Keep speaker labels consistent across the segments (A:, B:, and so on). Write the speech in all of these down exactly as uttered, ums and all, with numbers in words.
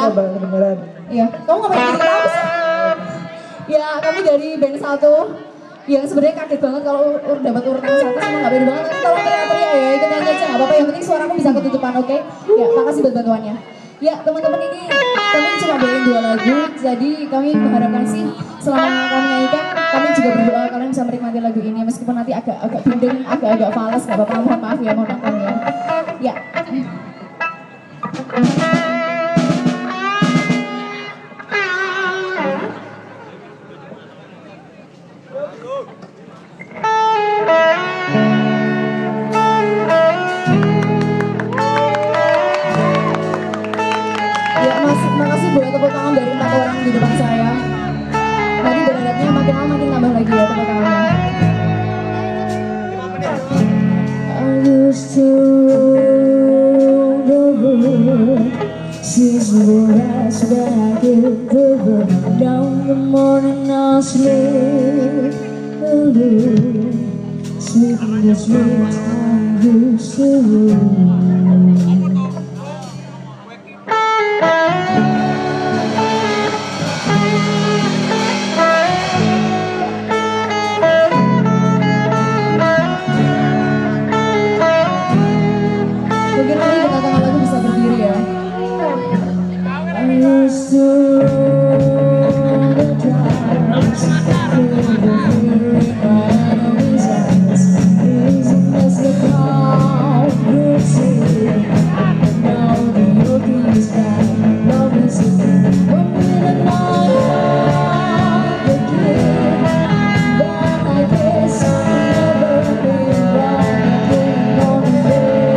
A: beneran.
B: Iya, kamu ngapain jadi tahu sih? Ya, kami dari band satu yang sebenarnya kaget banget kalau ur dapat urutan satu sama nggak beda banget. Nanti tolong teriak-teriak ya, ikut nyanyi aja nggak apa-apa. Yang penting suaraku bisa ketutupan, oke? Okay? Ya, makasih buat bantuannya. Ya, teman-teman, ini kami cuma bawain dua lagu, jadi kami mengharapkan sih selama kami nyanyikan, kami juga berdoa kalian bisa menikmati lagu ini meskipun nanti agak agak bindeng, agak-agak falas, nggak apa-apa. Mohon maaf ya, mohon maaf ya. Ya. Makasih buat tepuk tangan dari empat orang di depan saya. Tadi beradabnya makin lama makin tambah lagi ya tepuk tangannya. I used to roll the world, since the last back in the world. Down the morning I'll sleep alone, sleeping this way I used to roll. Mungkin nanti di tengah-tengah lagu bisa berdiri ya. I used to roll the dice, feel the feeling right on his eyes, isn't as the crowd could see. Now the yoke is back, love is in one minute night again. But I guess I'll never be right again on the bed.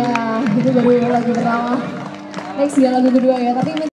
B: Iya, itu baru lagu pertama. Next ya lagu kedua ya, tapi